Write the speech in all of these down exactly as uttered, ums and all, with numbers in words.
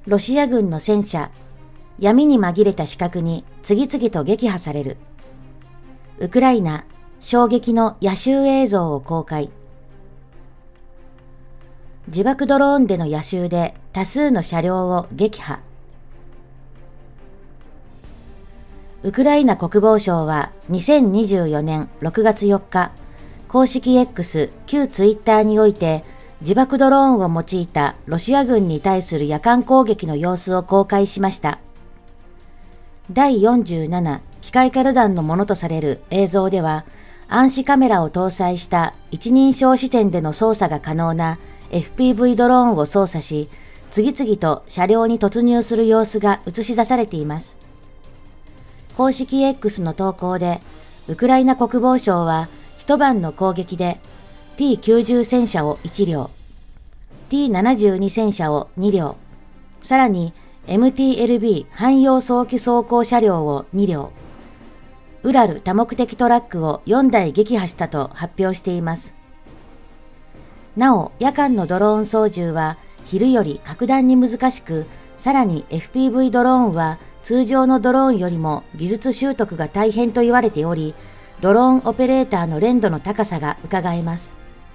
ロシア軍の戦車、闇に紛れた死角に次々と撃破される。ウクライナ、衝撃の野襲映像を公開。自爆ドローンでの野襲で多数の車両を撃破。ウクライナ国防省はにせんにじゅうよねんろくがつよっか、公式 X、旧ツイッターにおいて自爆ドローンを用いたロシア軍に対する夜間攻撃の様子を公開しました。だいよんじゅうなな機械化旅団のものとされる映像では、暗視カメラを搭載した一人称視点での操作が可能な エフピーブイ ドローンを操作し、次々と車両に突入する様子が映し出されています。公式 X の投稿で、ウクライナ国防省は一晩の攻撃で ティーきゅうじゅう 戦車をいちりょう、ティーななじゅうに 戦車をにりょう、さらに エムティーエルビー 汎用早期走行車両をにりょう、ウラル多目的トラックをよんだい撃破したと発表しています。なお、夜間のドローン操縦は昼より格段に難しく、さらに エフピーブイ ドローンは通常のドローンよりも技術習得が大変と言われており、ドローンオペレーターの練度の高さが伺えます。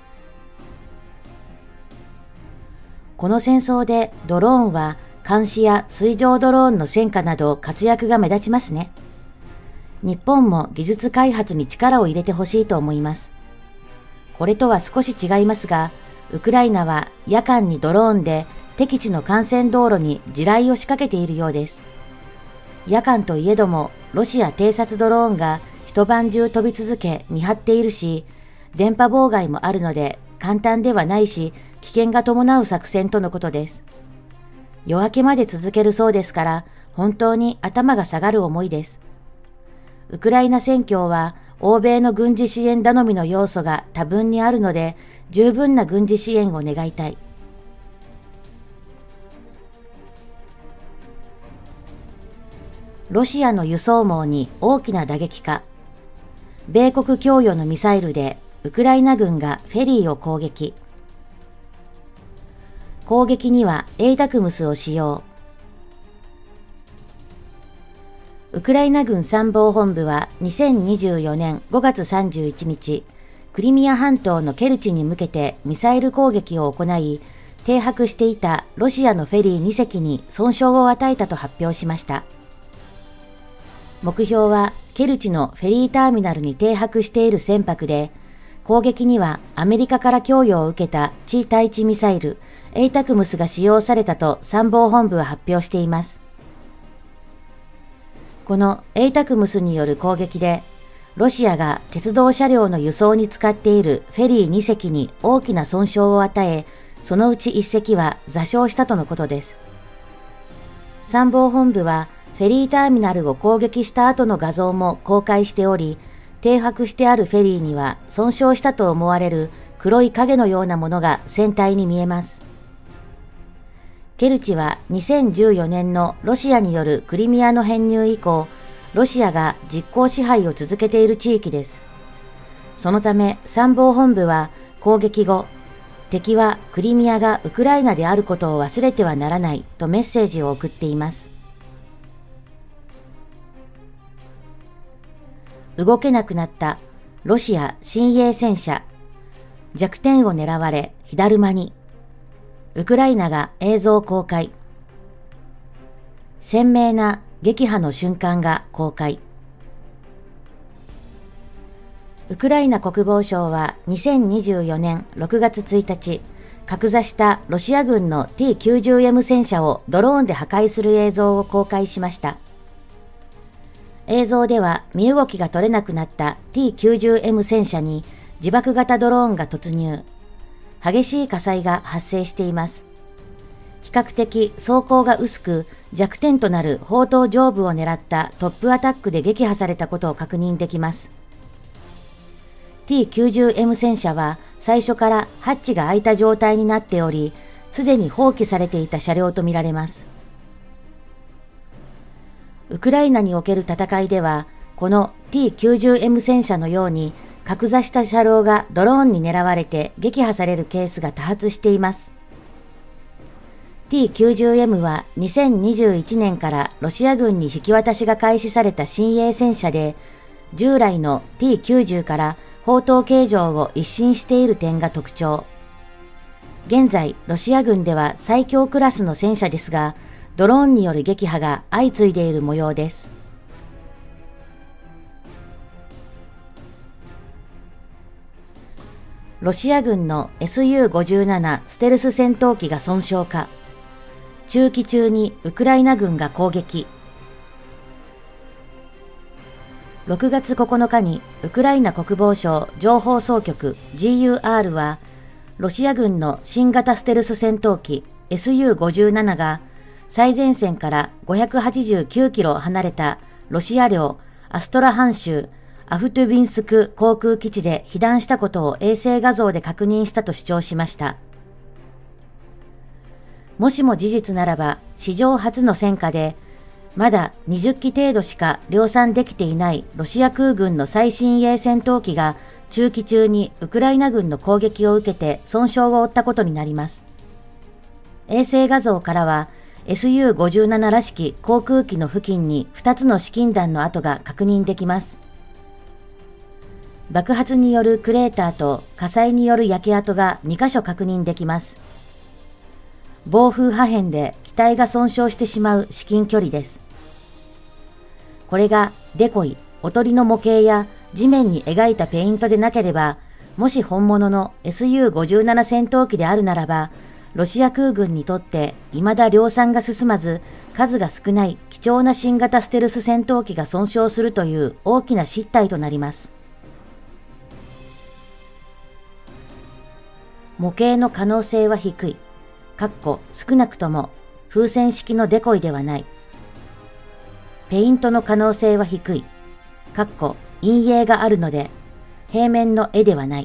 この戦争でドローンは監視や水上ドローンの戦果など活躍が目立ちますね。日本も技術開発に力を入れてほしいと思います。これとは少し違いますが、ウクライナは夜間にドローンで敵地の幹線道路に地雷を仕掛けているようです。夜間といえども、ロシア偵察ドローンが一晩中飛び続け見張っているし、電波妨害もあるので簡単ではないし、危険が伴う作戦とのことです。夜明けまで続けるそうですから、本当に頭が下がる思いです。ウクライナ戦況は、欧米の軍事支援頼みの要素が多分にあるので、十分な軍事支援を願いたい。ロシアの輸送網に大きな打撃か。米国供与のミサイルでウクライナ軍がフェリーを攻撃。攻撃にはエイタクムスを使用。ウクライナ軍参謀本部はにせんにじゅうよねんごがつさんじゅういちにち、クリミア半島のケルチに向けてミサイル攻撃を行い、停泊していたロシアのフェリーにせきに損傷を与えたと発表しました。目標はケルチのフェリーターミナルに停泊している船舶で、攻撃にはアメリカから供与を受けた地対地ミサイルエイタクムスが使用されたと参謀本部は発表しています。このエイタクムスによる攻撃で、ロシアが鉄道車両の輸送に使っているフェリーにせきに大きな損傷を与え、そのうちいっせきは座礁したとのことです。参謀本部はフェリーターミナルを攻撃した後の画像も公開しており、停泊してあるフェリーには損傷したと思われる黒い影のようなものが船体に見えます。ケルチはにせんじゅうよねんのロシアによるクリミアの編入以降、ロシアが実効支配を続けている地域です。そのため参謀本部は攻撃後、敵はクリミアがウクライナであることを忘れてはならないとメッセージを送っています。動けなくなったロシア新鋭戦車。弱点を狙われ火だるまに。ウクライナが映像公開。鮮明な撃破の瞬間が公開。ウクライナ国防省はにせんにじゅうよねんろくがつついたち、格座したロシア軍の ティーきゅうじゅうエム 戦車をドローンで破壊する映像を公開しました。映像では身動きが取れなくなった ティーきゅうじゅうエム 戦車に自爆型ドローンが突入。激しい火災が発生しています。比較的装甲が薄く弱点となる砲塔上部を狙ったトップアタックで撃破されたことを確認できます。ティーきゅうじゅうエム 戦車は最初からハッチが開いた状態になっており、すでに放棄されていた車両とみられます。ウクライナにおける戦いでは、この ティーきゅうじゅうエム 戦車のように格座した車両がドローンに狙われて撃破されるケースが多発しています。 ティーきゅうじゅうエム はにせんにじゅういちねんからロシア軍に引き渡しが開始された新鋭戦車で、従来の ティーきゅうじゅう から砲塔形状を一新している点が特徴。現在、ロシア軍では最強クラスの戦車ですが、ドローンによる撃破が相次いでいる模様です。ロシア軍の エスユーごじゅうなな ステルス戦闘機が損傷か。中期中にウクライナ軍が攻撃。ろくがつここのかにウクライナ国防省情報総局 ジーユーアール は、ロシア軍の新型ステルス戦闘機 エスユーごじゅうなな が最前線からごひゃくはちじゅうきゅうキロ離れたロシア領アストラハン州アフトゥビンスク航空基地で被弾したことを衛星画像で確認したと主張しました。もしも事実ならば、史上初の戦果で、まだにじゅっき程度しか量産できていないロシア空軍の最新鋭戦闘機が中期中にウクライナ軍の攻撃を受けて損傷を負ったことになります。衛星画像からは エスユーごじゅうなな らしき航空機の付近にふたつの試金弾の跡が確認できます。爆発によるクレーターと火災による焼け跡がにかしょ確認できます。暴風破片で機体が損傷してしまう至近距離です。これがデコイ、おとりの模型や地面に描いたペイントでなければ、もし本物の エスユーごじゅうなな 戦闘機であるならば、ロシア空軍にとって未だ量産が進まず、数が少ない貴重な新型ステルス戦闘機が損傷するという大きな失態となります。模型の可能性は低い。かっこ少なくとも風船式のデコイではない。ペイントの可能性は低い。かっこ陰影があるので平面の絵ではない。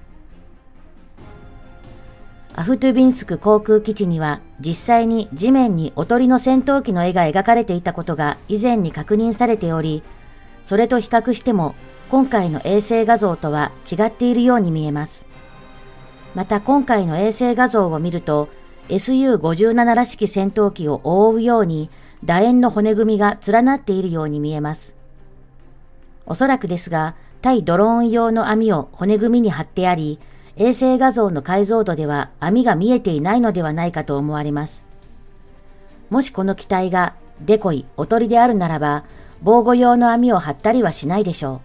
アフトゥビンスク航空基地には実際に地面におとりの戦闘機の絵が描かれていたことが以前に確認されており、それと比較しても今回の衛星画像とは違っているように見えます。また今回の衛星画像を見ると エスユーごじゅうなな らしき戦闘機を覆うように楕円の骨組みが連なっているように見えます。おそらくですが、対ドローン用の網を骨組みに貼ってあり、衛星画像の解像度では網が見えていないのではないかと思われます。もしこの機体がデコイ、おとりであるならば、防護用の網を張ったりはしないでしょう。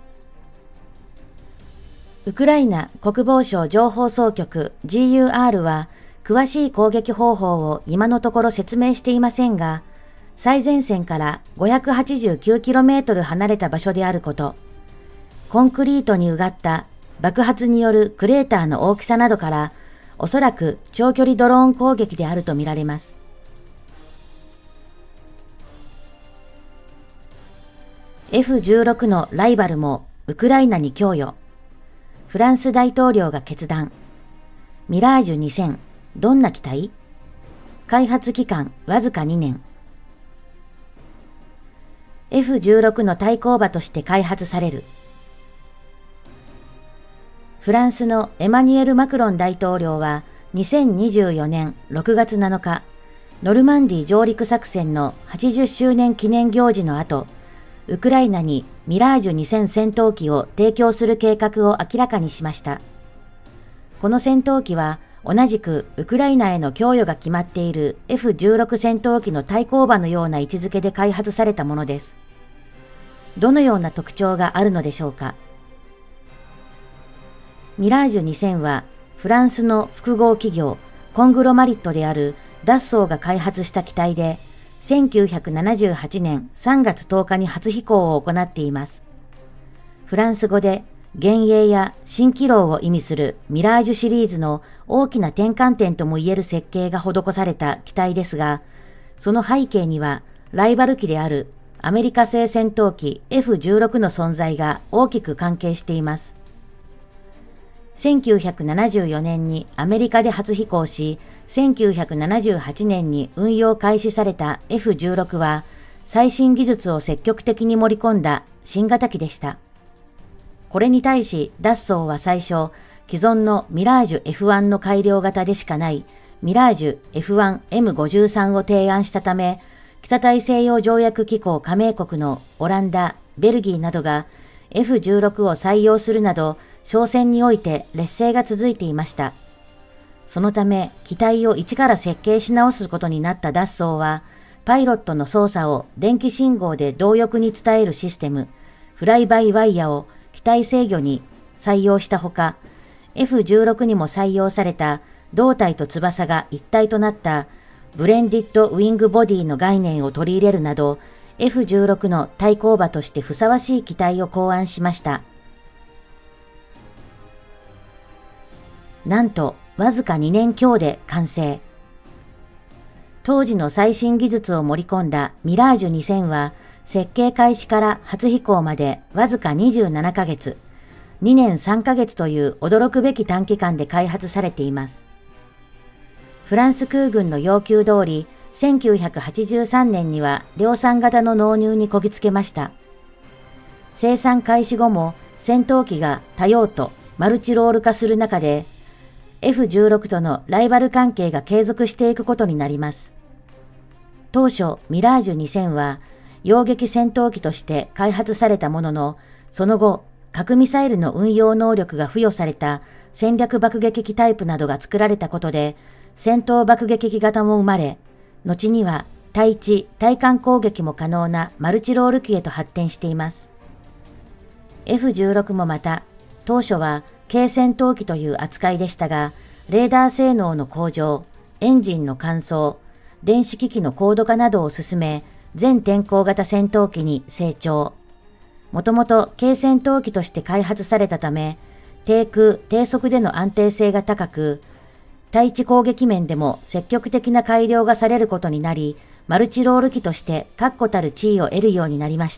ウクライナ国防省情報総局 ジーユーアール は詳しい攻撃方法を今のところ説明していませんが、最前線から ごひゃくはちじゅうきゅうキロメートル 離れた場所であること、コンクリートにうがった爆発によるクレーターの大きさなどから、おそらく長距離ドローン攻撃であるとみられます。エフじゅうろく のライバルもウクライナに供与。フランス大統領が決断。ミラージュにせん、どんな機体？開発期間わずかにねん。エフじゅうろく の対抗馬として開発される。フランスのエマニュエル・マクロン大統領はにせんにじゅうよねんろくがつなのか、ノルマンディー上陸作戦のはちじゅっしゅうねん記念行事の後、ウクライナにミラージュにせん戦闘機を提供する計画を明らかにしました。この戦闘機は同じくウクライナへの供与が決まっている エフじゅうろく 戦闘機の対抗馬のような位置づけで開発されたものです。どのような特徴があるのでしょうか。ミラージュにせんはフランスの複合企業コングロマリットであるダッソーが開発した機体で、せんきゅうひゃくななじゅうはちねんさんがつとおかに初飛行を行っています。フランス語で幻影や蜃気楼を意味するミラージュシリーズの大きな転換点ともいえる設計が施された機体ですが、その背景にはライバル機であるアメリカ製戦闘機 エフじゅうろく の存在が大きく関係しています。せんきゅうひゃくななじゅうよねんにアメリカで初飛行し、せんきゅうひゃくななじゅうはちねんに運用開始された エフじゅうろく は最新技術を積極的に盛り込んだ新型機でした。これに対しダッソーは最初、既存のミラージュ エフワン の改良型でしかないミラージュ エフワンエムごじゅうさん を提案したため、北大西洋条約機構加盟国のオランダ、ベルギーなどが エフじゅうろく を採用するなど、商戦において劣勢が続いていました。そのため、機体を一から設計し直すことになったダッソーは、パイロットの操作を電気信号で動翼に伝えるシステム、フライバイワイヤを機体制御に採用したほか、エフじゅうろく にも採用された胴体と翼が一体となったブレンディッドウィングボディの概念を取り入れるなど、エフじゅうろく の対抗馬としてふさわしい機体を考案しました。なんと、わずかにねん強で完成。当時の最新技術を盛り込んだミラージュにせんは、設計開始から初飛行までわずかにじゅうななかげつ、にねんさんかげつという驚くべき短期間で開発されています。フランス空軍の要求通り、せんきゅうひゃくはちじゅうさんねんには量産型の納入にこぎつけました。生産開始後も戦闘機が多用途、マルチロール化する中で、エフじゅうろく とのライバル関係が継続していくことになります。当初、ミラージュにせんは、擁撃戦闘機として開発されたものの、その後、核ミサイルの運用能力が付与された戦略爆撃機タイプなどが作られたことで、戦闘爆撃機型も生まれ、後には対地、対艦攻撃も可能なマルチロール機へと発展しています。エフじゅうろく もまた、当初は軽戦闘機という扱いでしたが、レーダー性能の向上、エンジンの乾燥、電子機器の高度化などを進め、全天候型戦闘機に成長。もともと軽戦闘機として開発されたため、低空、低速での安定性が高く、対地攻撃面でも積極的な改良がされることになり、マルチロール機として確固たる地位を得るようになりました。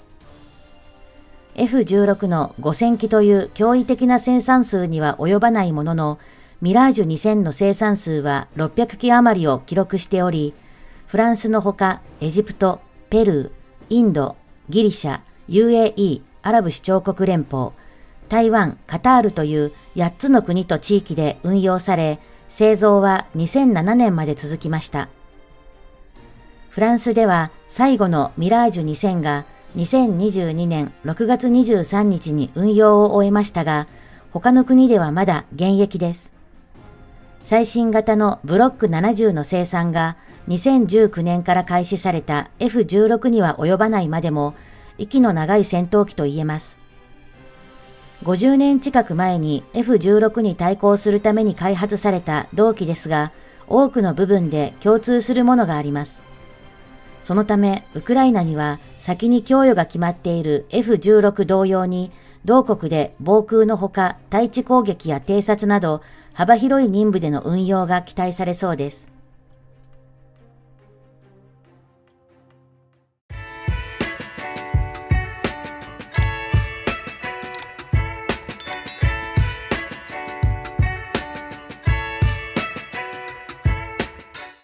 エフじゅうろく のごせんきという驚異的な生産数には及ばないものの、ミラージュにせんの生産数はろっぴゃくき余りを記録しており、フランスのほかエジプト、ペルー、インド、ギリシャ、ユーエーイー、アラブ首長国連邦、台湾、カタールというやっつの国と地域で運用され、製造はにせんななねんまで続きました。フランスでは最後のミラージュにせんがにせんにじゅうにねんろくがつにじゅうさんにちに運用を終えましたが、他の国ではまだ現役です。最新型のブロックななじゅうの生産がにせんじゅうきゅうねんから開始された エフじゅうろく には及ばないまでも、息の長い戦闘機と言えます。ごじゅうねん近く前に エフじゅうろく に対抗するために開発された同機ですが、多くの部分で共通するものがあります。そのため、ウクライナには先に供与が決まっている エフじゅうろく 同様に、同国で防空のほか対地攻撃や偵察など幅広い任務での運用が期待されそうです。